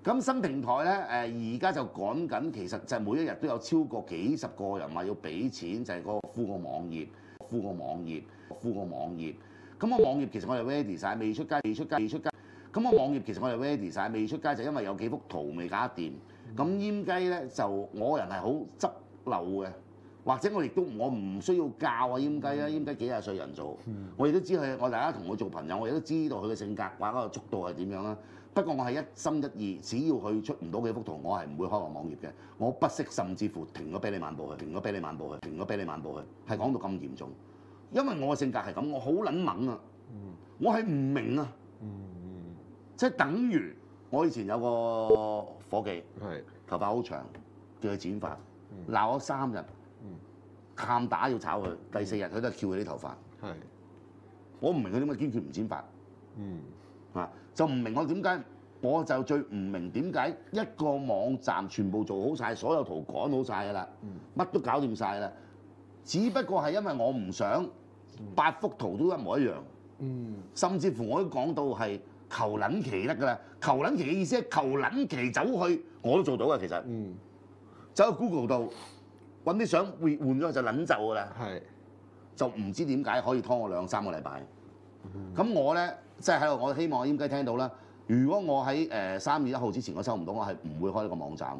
咁新平台咧而家就趕緊，其實就每一日都有超過幾十個人話要俾錢，就係個敷個網頁。咁個網頁其實我哋 ready 晒，未出街。咁個網頁其實我哋 ready 晒，未出街就因為有幾幅圖未搞掂。咁閹雞咧就我人係好執漏嘅，或者我唔需要教啊閹雞啊，閹雞幾廿歲人做，我亦都知佢，我大家同佢做朋友，我亦都知道佢嘅性格或者個速度係點樣啦。不過我係一心一意，只要佢出唔到幾幅圖，我係唔會開個網頁嘅。我不惜甚至乎停咗俾你漫步去，係講到咁嚴重。因為我嘅性格係咁，我好撚猛啊！我係唔明啊！即係等於我以前有個伙計，頭髮好長，叫佢剪髮，鬧咗3日，喊打要炒佢，第4日佢都係翹佢啲頭髮。我唔明佢點解堅決唔剪髮。就唔明我點解，我就最唔明點解一個網站全部做好晒，所有圖趕好晒㗎啦，乜都搞掂晒啦。只不過係因為我唔想8幅圖都一模一樣，甚至乎我都講到係求撚其得㗎啦。求撚其嘅意思係求撚其走去，我都做到嘅其實。走去 Google 度揾啲相換咗就撚就㗎啦。就唔知點解可以拖我2、3個禮拜。咁我咧即係喺度，我希望閹雞聽到啦。如果我喺3月1號之前我收唔到，我係唔會開呢個網站，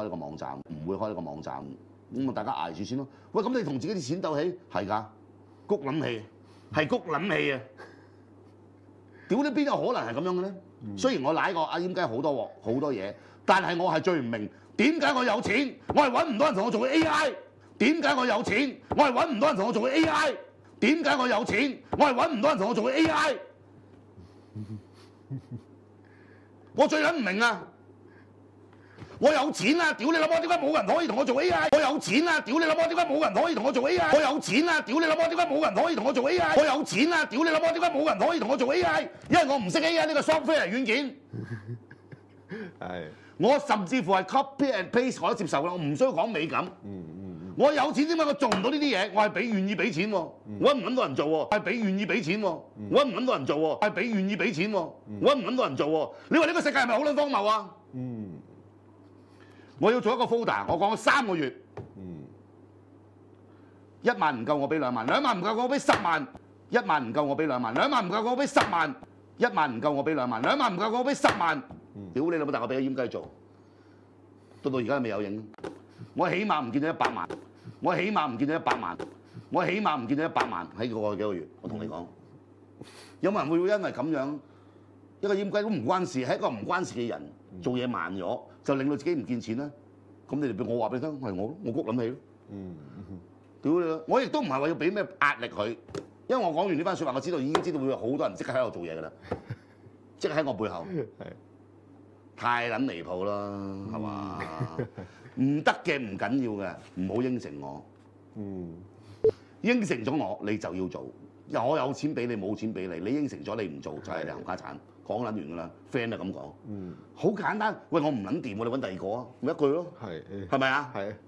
咁大家捱住先咯。喂，咁你同自己啲錢鬥氣係㗎，谷撚氣係谷撚氣啊！屌你邊有可能係咁樣嘅咧？雖然我舐過阿閹雞好多鑊好多嘢，但係我係最唔明點解我有錢，我係揾唔到人同我做 AI。點解我有錢，我係揾唔到人同我做 AI？點解我有錢，我係揾唔到人同我做 AI？ 我最撚唔明啊！我有錢啊！屌你老母，點解冇人可以同我做 AI？ 我有錢啊！屌你老母，點解冇人可以同我做 AI？ 我有錢啊！屌你老母，點解冇人可以同我做 AI？ 我有錢啊！屌你老母，點解冇人可以同我做 AI？ 因為我唔識 AI 呢個 software 軟件。我甚至乎係 copy and paste 我都接受啦，我唔需要講美感。我有錢點解我做唔到呢啲嘢？我係願意俾錢喎，我唔揾到人做喎，係願意俾錢喎，我唔揾到人做喎，係願意俾錢喎，我唔揾到人做喎。你話呢個世界係咪好撚荒謬啊？我要做一個 folder，我講咗3個月，1萬唔夠我俾2萬，2萬唔夠我俾10萬，1萬唔夠我俾2萬，2萬唔夠我俾10萬，1萬唔夠我俾2萬，2萬唔夠我俾10萬。屌你老母！但我俾咗閹雞做，到而家都未有影。我起碼唔見到100萬，我起碼唔見到100萬，我起碼唔見到100萬喺過去幾個月。我同你講，有冇人會因為咁樣一個閹雞都唔關事，係一個唔關事嘅人做嘢慢咗，就令到自己唔見錢咧？咁你哋俾我話俾你聽，係我谷諗起咯。屌你啦！我亦都唔係話要俾咩壓力佢，因為我講完呢番説話，我知道已經知道會有好多人即刻喺度做嘢㗎啦，即刻喺我背後。太撚離譜啦，係嘛？唔得嘅唔緊要嘅，唔好應承我。應承咗我，你就要做。我有錢俾你，冇錢俾你，你應承咗你唔做，就係你冚家產。講撚完㗎啦 ，friend 就咁講。好簡單。喂，我唔撚掂，我哋揾第二個啊，咪一句咯。係咪啊？係。